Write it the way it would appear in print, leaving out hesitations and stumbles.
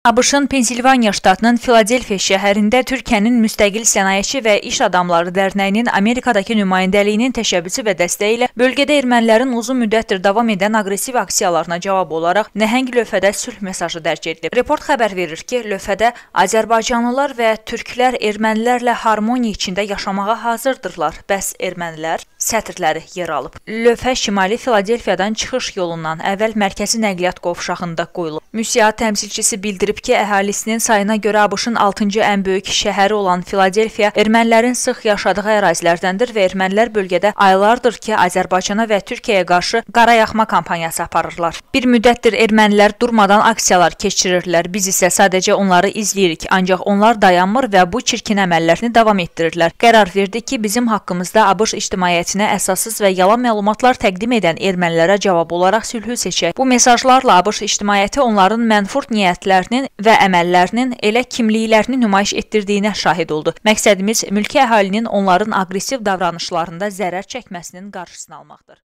ABŞ-ın Pensilvaniya ştatının Filadelfiya şəhərində Türkiyənin Müstəqil Sənayeçi və İş Adamları Dərnəyinin Amerikadakı nümayəndəliyinin təşəbbüsü və dəstəyi ilə bölgədə ermənilərin uzun müddətdir davam edən aqressiv aksiyalarına cavab olaraq nəhəng lövhədə sülh mesajı dərc edilib. Report xəbər verir ki, lövhədə Azərbaycanlılar və türklər ermənilərlə harmoniya içində yaşamağa hazırdırlar. Bəs ermənilər sətirləri yer alıb. Lövhə şimali Filadelfiyadan çıxış yolundan əvvəl mərkəzi nəqliyyat qovşağında qoyulub. Müsiat təmsilçisi bildirib ki, əhalisinin sayına görə ABŞ-ın 6-cı ən böyük şəhəri olan Filadelfiya ermənilərin sıx yaşadığı ərazilərdəndir və ermənilər bölgədə aylardır ki, Azərbaycana və Türkiyəyə qarşı qara yaxma kampaniyası aparırlar. Bir müddətdir ermənilər durmadan aksiyalar keçirirlər. Biz isə sadəcə onları izləyirik, ancaq onlar dayanmır və bu çirkin əməllərini davam etdirirlər. Qərar verdi ki, bizim haqqımızda ABŞ ictimaiyyətinə əsassız və yalan məlumatlar təqdim edən ermənilərə cavab olaraq sülhü seçək. Bu mesajlarla ABŞ ictimaiyyəti onların mənfur niyyətlərinin və əməllərinin elə kimliklərini nümayiş etdirdiyinə şahid oldu. Məqsədimiz mülki əhalinin onların aqressiv davranışlarında zərər çəkməsinin qarşısını almaqdır.